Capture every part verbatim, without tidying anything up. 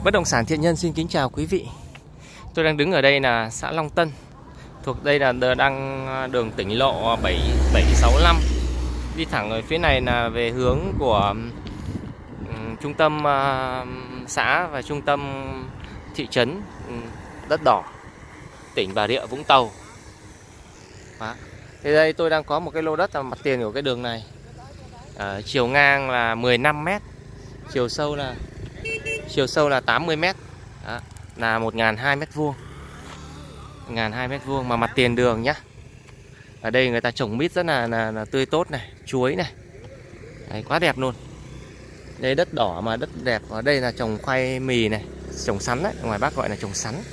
Bất động sản Thiện Nhân xin kính chào quý vị. Tôi đang đứng ở đây là xã Long Tân. Thuộc đây là đang đường tỉnh lộ bảy bảy sáu năm. Đi thẳng ở phía này là về hướng của um, trung tâm uh, xã và trung tâm thị trấn um, Đất Đỏ, tỉnh Bà Rịa Vũng Tàu. Đó. Thì đây tôi đang có một cái lô đất là mặt tiền của cái đường này. À, chiều ngang là mười lăm mét, chiều sâu là chiều sâu là tám mươi mét. Đó, là một nghìn hai trăm mét vuông. một nghìn hai trăm mét vuông mà mặt tiền đường nhá. Ở đây người ta trồng mít rất là, là, là tươi tốt này, chuối này. Đấy, quá đẹp luôn. Đây đất đỏ mà đất đẹp. Ở đây là trồng khoai mì này, trồng sắn đấy, ngoài Bắc gọi là trồng sắn.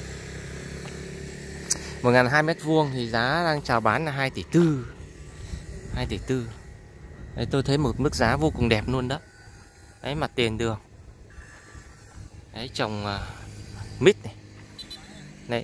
một nghìn hai trăm mét vuông thì giá đang chào bán là hai tỷ tư. hai tỷ tư. Đấy, tôi thấy một mức giá vô cùng đẹp luôn đó. Đấy, mặt tiền đường. Đấy, trồng uh, mít này. Đấy.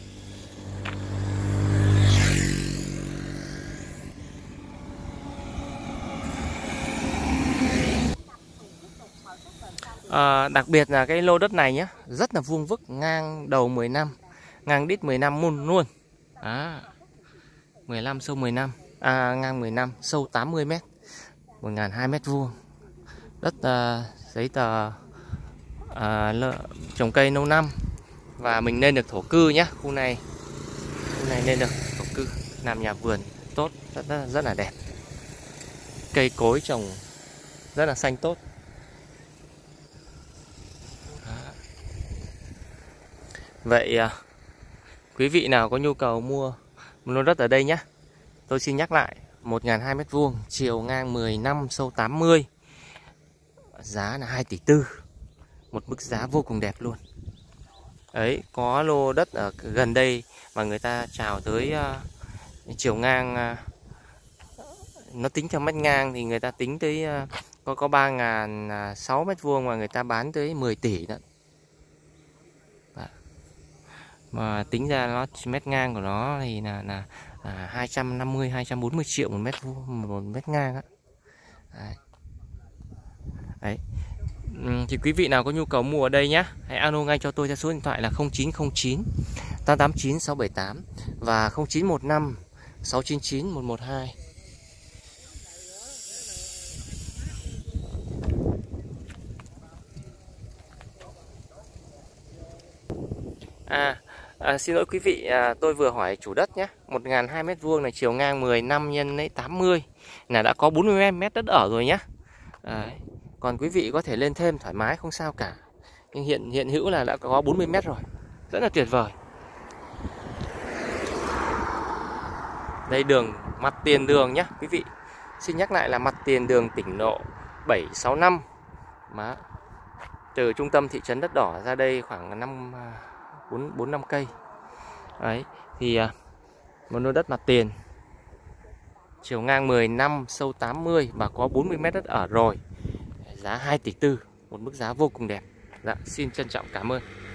À, đặc biệt là cái lô đất này nhé, rất là vuông vức, ngang đầu mười lăm, ngang đít mười lăm luôn luôn. Đó. mười lăm sâu mười lăm, à, ngang mười lăm, sâu tám mươi mét. một nghìn hai trăm mét vuông. Đất uh, giấy tờ uh, trồng cây lâu năm và mình nên được thổ cư nhé. Khu này khu này nên được thổ cư, làm nhà vườn tốt, rất rất, rất là đẹp. Cây cối trồng rất là xanh tốt. Vậy à, quý vị nào có nhu cầu mua một lô đất ở đây nhé, tôi xin nhắc lại, một nghìn hai trăm mét vuông, chiều ngang mười lăm, sâu tám mươi, giá là hai tỷ tư, một mức giá vô cùng đẹp luôn. Ấy, có lô đất ở gần đây mà người ta chào tới uh, chiều ngang, uh, nó tính theo mét ngang thì người ta tính tới uh, có có ba nghìn sáu trăm mét vuông mà người ta bán tới mười tỷ đó. Mà tính ra nó mét ngang của nó thì là là à, hai trăm năm mươi hai trăm bốn mươi triệu một mét vuông, một mét ngang á. Đấy. Đấy. Ừ, thì quý vị nào có nhu cầu mua ở đây nhá, hãy alo ngay cho tôi theo số điện thoại là không chín không chín tám tám chín sáu bảy tám và không chín một năm sáu chín chín một một hai. À, à, xin lỗi quý vị, à, tôi vừa hỏi chủ đất nhé. một nghìn hai trăm mét vuông này, chiều ngang mười lăm nhân lấy tám mươi là đã có bốn mươi mét đất ở rồi nhé. À, còn quý vị có thể lên thêm thoải mái không sao cả. Nhưng hiện hiện hữu là đã có bốn mươi mét rồi. Rất là tuyệt vời. Đây đường, mặt tiền đường nhé quý vị. Xin nhắc lại là mặt tiền đường tỉnh lộ bảy sáu năm. Mà từ trung tâm thị trấn Đất Đỏ ra đây khoảng năm bốn năm cây. Đấy, thì một lô đất mặt tiền, chiều ngang mười lăm, sâu tám mươi và có bốn mươi mét đất ở rồi. Giá hai tỷ tư, một mức giá vô cùng đẹp. Dạ, xin trân trọng cảm ơn.